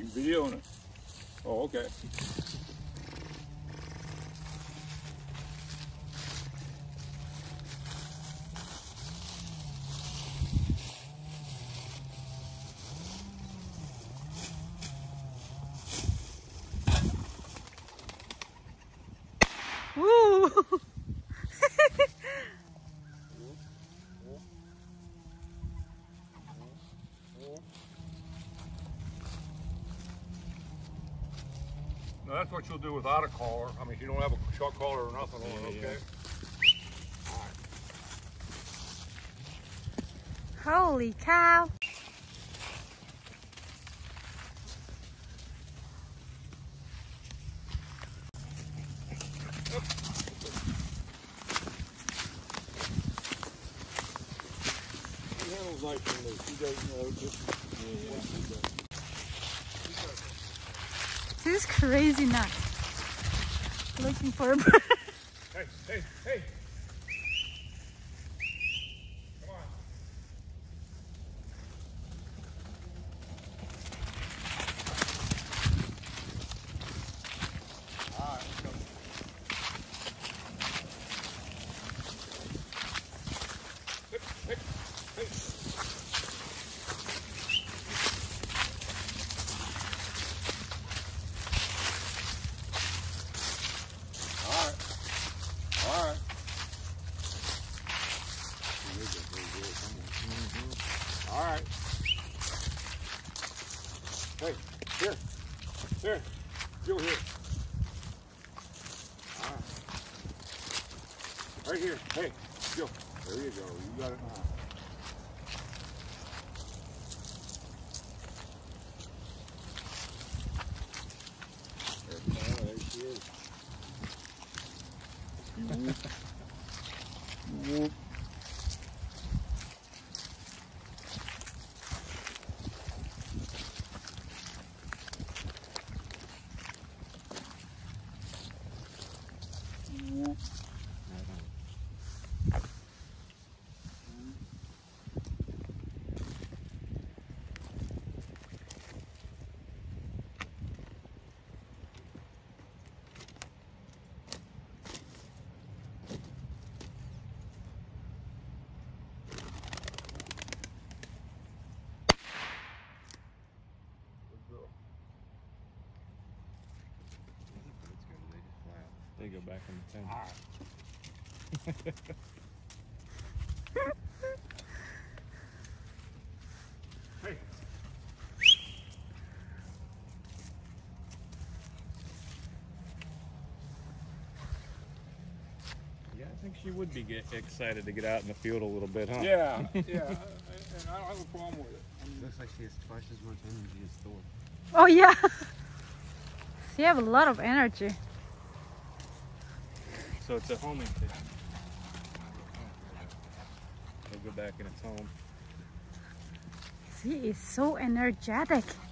You videoing it? Oh, okay. Woo! Now that's what you'll do without a collar. I mean, you don't have a short collar or nothing on it, okay? Holy cow! Nice and loose. He doesn't know. This is crazy nuts. Looking for a bird. Hey, hey, hey! Come on. All right, let's go. Hey, hey, hey. All right. Hey, here. Here. Go here. All right. Right here. Hey, go. There you go. You got it now. There she is. Whoop. They go back in the tent. Hey. Yeah, I think she would be excited to get out in the field a little bit, huh? Yeah, yeah, and I don't have a problem with it. Looks like she has twice as much energy as Thor. Oh yeah. So you have a lot of energy. So it's a homing fish. It'll go back in its home. He is so energetic.